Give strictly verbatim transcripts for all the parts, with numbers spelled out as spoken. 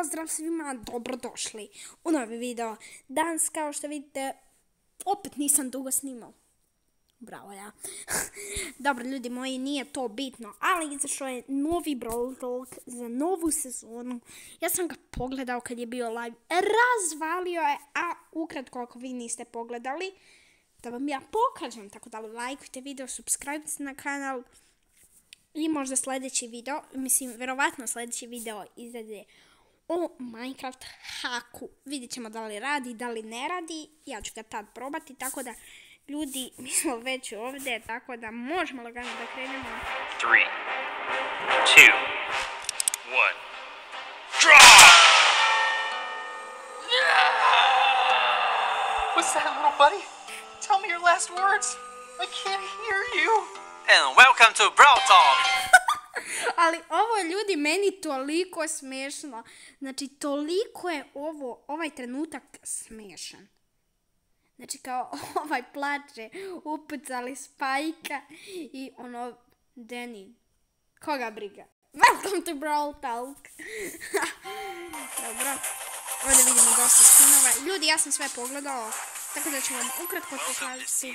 pozdrav svima, dobrodošli u novi video. Danas, kao što vidite, opet nisam dugo snimao. Bravo ja. Dobro, ljudi moji, nije to bitno, ali izašao je novi Brawl Talk za novu sezonu. Ja sam ga pogledao kad je bio live, razvalio je, a ukratko ako vi niste pogledali, da vam ja pokažem, tako da lajkujte video, subscribe se na kanal. I možda sljedeći video, mislim, verovatno sljedeći video izglede o Minecraft haku. Vidjet ćemo da li radi, da li ne radi. Ja ću ga tad probati, tako da, ljudi, mi smo već ovdje, tako da možemo lagano da krenemo. three, two, one, draw! What's that, little buddy? Tell me your last words. I can't hear you. And welcome to Brawl Talk! Ali ovo je, ljudi, meni toliko smiješno. Znači, toliko je ovo, ovaj trenutak smiješan. Znači, kao ovaj plače, upucali Spajka i ono, Danny. Koga briga? Welcome to Brawl Talk! Dobro. Ovdje vidimo dosta skinova. Ljudi, ja sam sve pogledao. Tako da ću vam ukratko pokazati.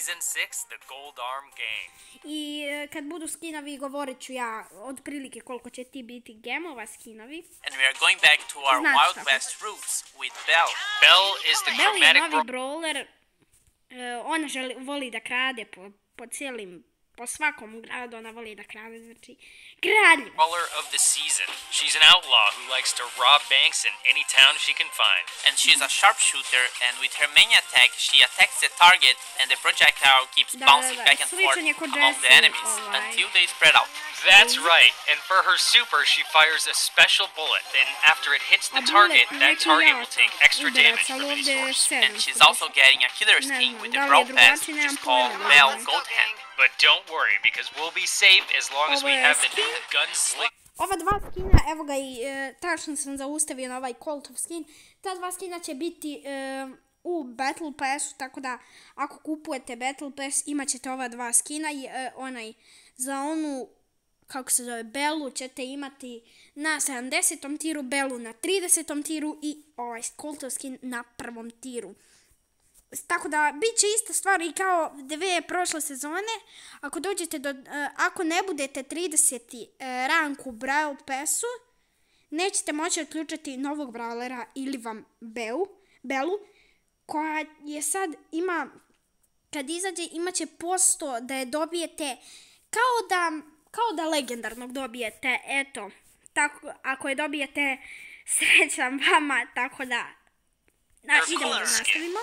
I kad budu skinovi, govorit ću ja otprilike koliko će ti biti gemova skinovi. And we are going back to our Wild West roots with Belle. Belle is the chromatic Belle je novi brawler. Ona želi, voli da krade po, po cijelim, po svakom gradu ona voli da krade, znači gradljivo. Brawler of the season. She's an outlaw who likes to rob banks in any town she can find. And she's a sharpshooter, and with her main attack, she attacks the target, and the projectile keeps Da, bouncing da, da. back and forth Sličan je kod among the Jesse, enemies ovaj. until they spread out. That's right, and for her super, she fires a special bullet. Then after it hits the target, that target will take extra damage from the source. And she's also getting a killer skin with the da li je Brawl Pass, drugačije, which is nemam called pojma. Belle Gold Hand. But don't worry, because we'll be safe as long as Ovo we je have the skin. new gunslinger. Ova dva skina, evo ga i e, tačno sam zaustavio na ovaj Coltov skin. Ta dva skina će biti e, u Battle Passu, tako da ako kupujete Battle Pass imat ćete ova dva skina i e, onaj za onu, kako se zove, Bellu ćete imati na sedamdesetom tiru, Bellu na tridesetom tiru i ovaj Coltov skin na prvom tiru. Tako da, bit će ista stvar i kao dve prošle sezone. Ako dođete do, uh, ako ne budete trideseti uh, rank u Brawl Passu, nećete moći otključati novog brawlera ili vam Beu, Bellu, koja je sad, ima, kad izađe, imat će posto da je dobijete, kao da, kao da legendarnog dobijete, eto, tako, ako je dobijete, srećam vama, tako da, da, idemo da nastavimo.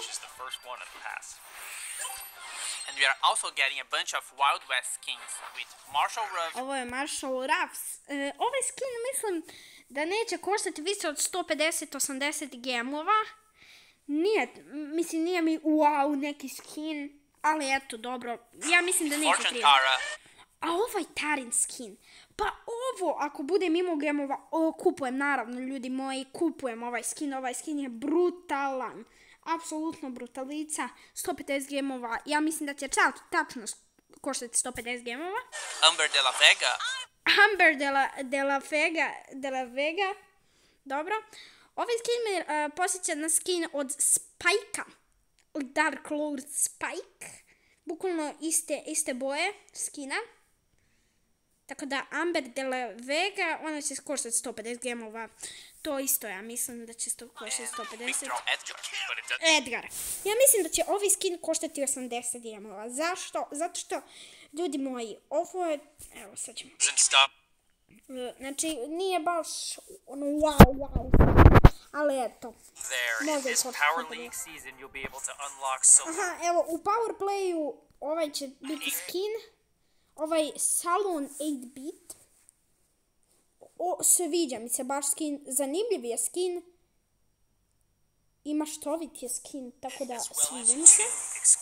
And we are also getting a bunch of Wild West skins with Marshall Ruffs. Ovo je Marshall Ruffs. E, ovaj skin mislim da neće koštati više od sto pedeset do osamdeset gemova. Nije, mislim nije mi wow neki skin, ali eto dobro. Ja mislim da neće trideset. A ovaj Tarin skin, pa ovo, ako budem imao gemova, o, kupujem, naravno, ljudi moji, kupujem ovaj skin, ovaj skin je brutalan, apsolutno brutalica, sto pedeset gemova, ja mislim da će čak tačno koštati sto pedeset gemova. Amber de la Vega. Amber de la, de la Vega, de la Vega, dobro. Ovaj skin me uh, posjeća na skin od Spajka, Dark Lord Spike, bukvalno iste, iste boje skina. Tako da Amber de la Vega, ona će koštati sto pedeset gemova. To isto ja mislim da će koštati sto pedeset. Edgar. Ja mislim da će ovaj skin koštati osamdeset gemova. Zašto? Zato što, ljudi moji, ovo je... Evo, sad ćemo... Znači, nije baš ono wow, wow. Ali eto. Može koštati sto pedeset. Aha, evo, u Powerplayu ovaj će biti skin. Ovaj Salon osam bit, o, sviđa mi se baš skin, zanimljiv je skin, i maštovit je skin, tako da sviđa mi se.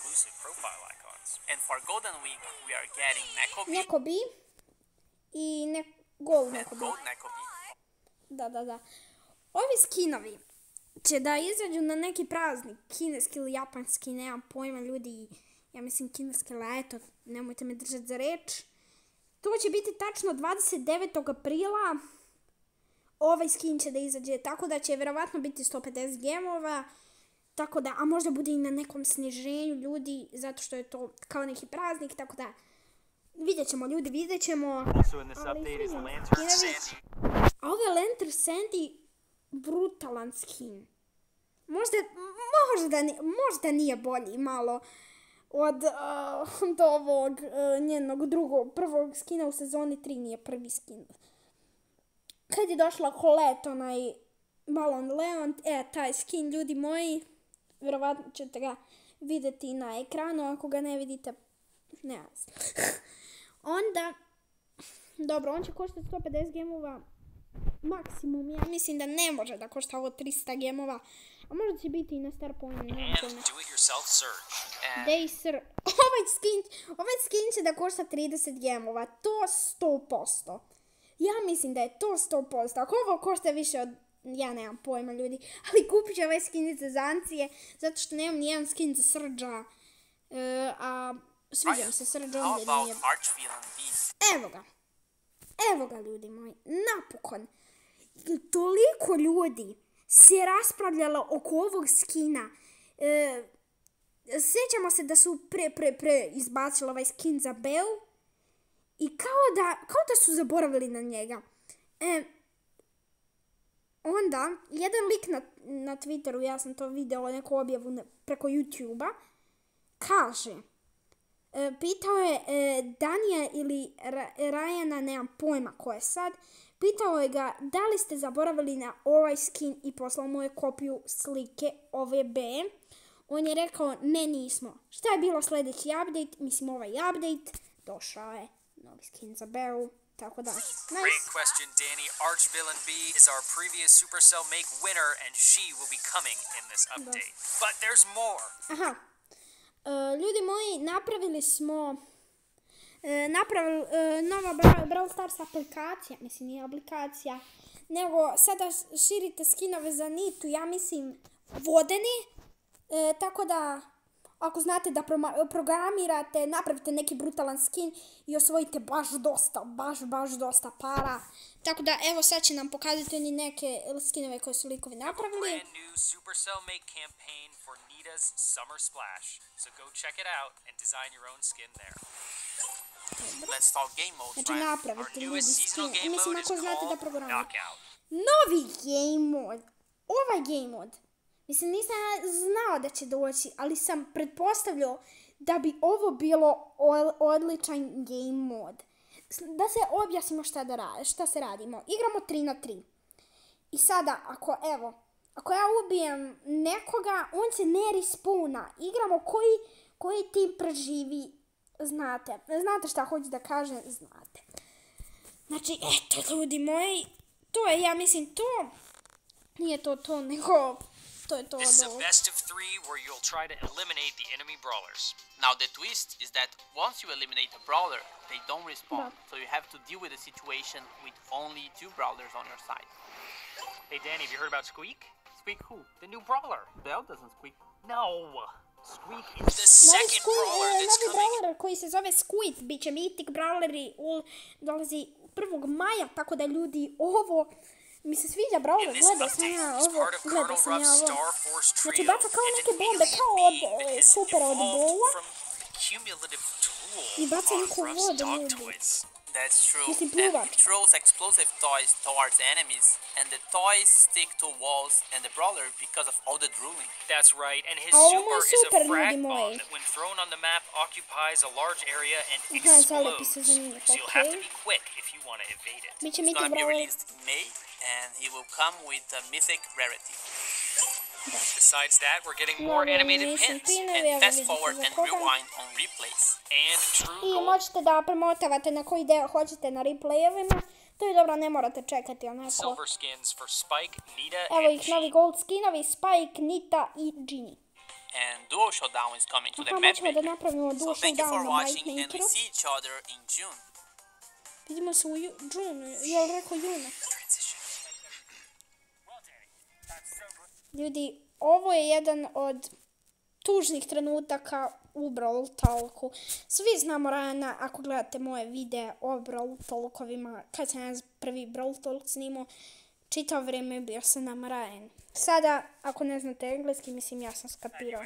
Nekobi i ne, Gold Nekobi. Da, da, da. Ovi skinovi će da izađu na neki praznik, kineski ili japanski, nemam pojma, ljudi. Ja mislim kineske, ali eto, nemojte me držati za reč. To će biti tačno dvadeset devetog aprila ovaj skin će da izađe, tako da će vjerovatno biti sto pedeset gemova, tako da, a možda bude i na nekom sniženju ljudi, zato što je to kao neki praznik, tako da vidjet ćemo ljudi, vidjet ćemo. Ali a ovo je Lantern Sandy brutalan skin. Možda, možda, možda nije bolji malo od, uh, od ovog uh, njenog drugog, prvog skina u sezoni tri, nije prvi skin. Kad je došla Colette, onaj Balon Leon, e, taj skin, ljudi moji, vjerovatno ćete ga vidjeti na ekranu, ako ga ne vidite, ne znam. Onda, dobro, on će koštati sto pedeset gemova, maksimum, ja mislim da ne može da košta ovo tristo gemova, a možda će biti i na Star Pointu. Dacer, ovaj skin, ovaj skin će da košta trideset gemova, to sto posto. Ja mislim da je to sto posto. Ako ovo košta više od, ja nemam pojma ljudi, ali kupit ću ovaj skin za zancije, zato što nemam nijedan skin za Srđa, uh, a sviđam se Srđa. Evo ga. Evo ga ljudi moji, napokon. Toliko ljudi se raspravljalo oko ovog skina. E, sjećamo se da su pre, pre, pre izbacili ovaj skin za Beu i kao da, kao da su zaboravili na njega. E, onda, jedan lik na, na Twitteru, ja sam to video, neku objavu ne, preko YouTube-a, kaže, e, pitao je e, Danija ili Ra, Rajana, nemam pojma ko je sad, pitao je ga da li ste zaboravili na ovaj skin i poslao mu je kopiju slike ove B. On je rekao ne, nismo. Šta je bilo sljedeći update? Mislim ovaj update. Došao je novi skin za Beru. Tako da. Nice. Great question, Danny. Archvillain B is our previous Supercell Make winner and she will be coming in this update. Da. But there's more. Aha. Uh, ljudi moji, napravili smo E, napravili e, nova Brawl Stars aplikacija, mislim nije aplikacija, nego sada širite skinove za Nitu, ja mislim vodeni, e, tako da ako znate da programirate, napravite neki brutalan skin i osvojite baš dosta, baš, baš dosta para. Tako da evo sad će nam pokazati oni neke skinove koje su likovi napravili. Brand new Supercell Make campaign for Nita's Summer Splash. So go check it out and design your own skin there. Let's talk game mode. Znači napravite ljudi skin. Mislim ako znate da programirate. Novi game mod. Ovaj game mod. Mislim nisam znao da će doći, ali sam pretpostavljao da bi ovo bilo odličan game mod. Da se objasnimo šta, da radi, šta se radimo. Igramo tri na tri. I sada ako evo, ako ja ubijem nekoga, on se ne respawna. Igramo koji, koji tim preživi. Znate, znate šta hoću da kažem, znate. Znači, eto ljudi moji, to je, ja mislim, to, nije to to, nego, to je to. This is a best of three where you'll try to eliminate the enemy brawlers. Now the twist is that once you eliminate a brawler, they don't respawn, so you have to deal with the situation with only two brawlers on your side. Hey Danny, have you heard about Squeak? Squeak who? The new brawler. Belle doesn't squeak. No! Squeak is the second brawler that's coming. Novi brawler koji se zove Squid, bit će mythic brawleri, dolazi prvog maja, tako da ljudi ovo, mi se sviđa brawler, gledao sam ja ovo, gledao sam ja ovo. Znači baca kao neke bombe, kao od e, supera od bola i baca neku vodu ljudi. That's true. And it throws explosive toys towards enemies, and the toys stick to walls and the brawler because of all the drooling. That's right, and his super is a frag bomb that when thrown on the map occupies a large area and explodes. So you'll have to be quick if you want to evade it. It's going to be released in May, and he will come with a mythic rarity. Besides that, we're getting more animated pins, and fast forward and rewind on replays. And true I možete da premotavate na koji deo hoćete na replayevima. To je dobro, ne morate čekati onako. Silver skins for Spike, Nita, evo ih novi gold skinovi, Spike, Nita i Ginny. And Duo Showdown is coming to the matchmaker. So thank you for watching and we see each other in June. Vidimo se u June, jel rekao juna? Ljudi, ovo je jedan od tužnih trenutaka u Brawl Talku. Svi znamo Rajana, ako gledate moje videe o Brawl Talkovima, kad sam ja prvi Brawl Talk snimao, čitao vrijeme bio sam nama Ryan. Sada, ako ne znate engleski, mislim ja sam skapirao.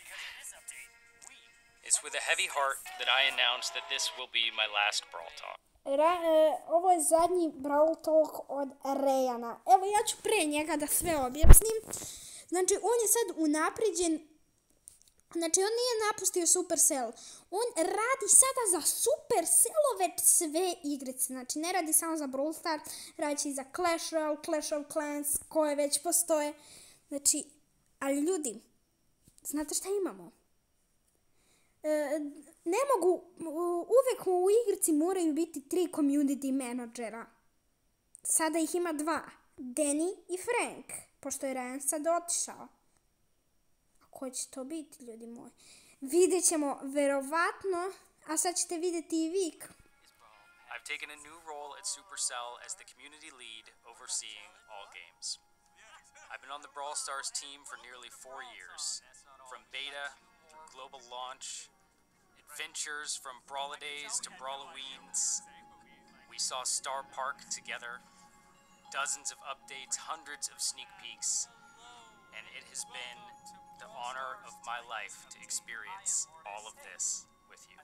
It's with a heavy heart that I announce that this will be my last Brawl Talk. Ra, e, ovo je zadnji Brawl Talk od Rayana. Evo, ja ću pre njega da sve objasnim. Znači, on je sad unapriđen. Znači, on nije napustio Supercell. On radi sada za Supercellove sve igrice. Znači, ne radi samo za Brawl Stars, radi će i za Clash Royale, Clash of Clans, koje već postoje. Znači, ali ljudi, znate šta imamo? E, ne mogu, uvek u igrici moraju biti tri community menadžera. Sada ih ima dva, Danny i Frank, pošto je Ryan sad otišao. A ko će to biti, ljudi moji? Vidjet ćemo verovatno, a sad ćete vidjeti i vi. I've taken a new role at Supercell as the community lead overseeing all games. I've been on the Brawl Stars team for nearly four years, from beta through global launch, adventures from Brawladays to Brawloweens. We saw Star Park together, dozens of updates, hundreds of sneak peeks, and it has been the honor of my life to experience all of this with you.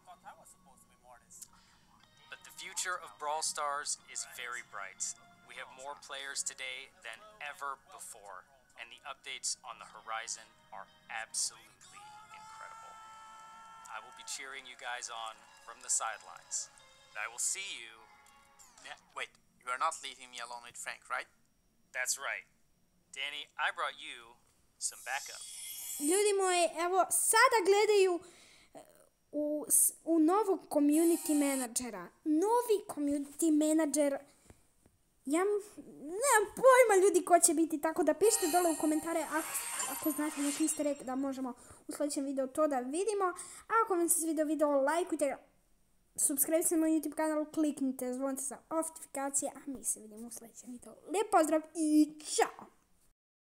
But the future of Brawl Stars is very bright. We have more players today than ever before, and the updates on the horizon are absolutely incredible. I will be cheering you guys on from the sidelines. And I will see you... Ne- Wait, you are not leaving me alone with Frank, right? That's right. Danny, I brought you some backup. Ljudi moji, evo, sada gledaju u, u novog community menadžera. Novi community menadžer. Ja nemam pojma, ljudi, ko će biti, tako da pišite dole u komentare ako, ako znate neki easter egg da možemo u sljedećem videu to da vidimo. A ako vam se svidio video, lajkujte ga, subscribe se na moj YouTube kanal, kliknite zvonce za notifikacije, a mi se vidimo u sljedećem videu. Lijep pozdrav i čao!